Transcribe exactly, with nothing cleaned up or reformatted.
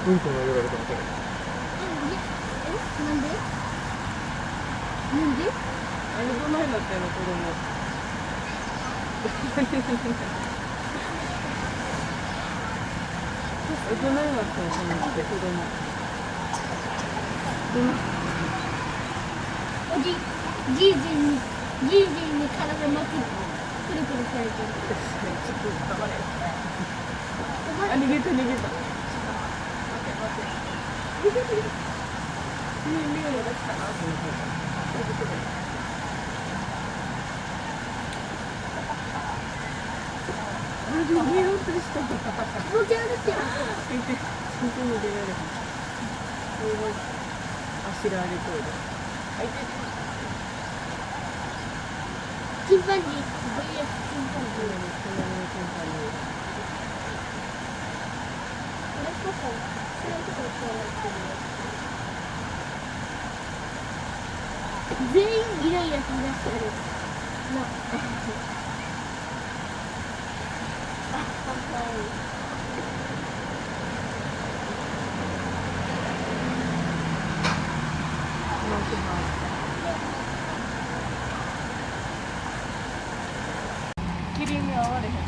うんこの色が出てます。 え、なんでなんであれどないなってんの子供。どないなってんのそのって子供。 おじ、じいじに、じいじに体巻き、くるくるされてる。 ちょっと黙れ。あ、逃げた逃げた。待て待て。逃げ逃げ。ねえ、目が出したなと思って。あ、逃げようとした。 もうちゃうですよ。 見て、全然逃げられへん。あしらわれそうで。あ、いてて。 チンパンジー、ブイエス チンパンジー。これこそ、それこそそうなってる。全員イライラしだしてる。な。あ、かわいい。 キリンに合われへんから。